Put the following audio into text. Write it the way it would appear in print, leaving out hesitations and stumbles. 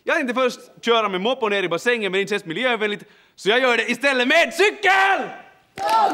Jag tänkte först köra med mopo ner i bassängen, men det känns miljövänligt, så jag gör det istället med cykel!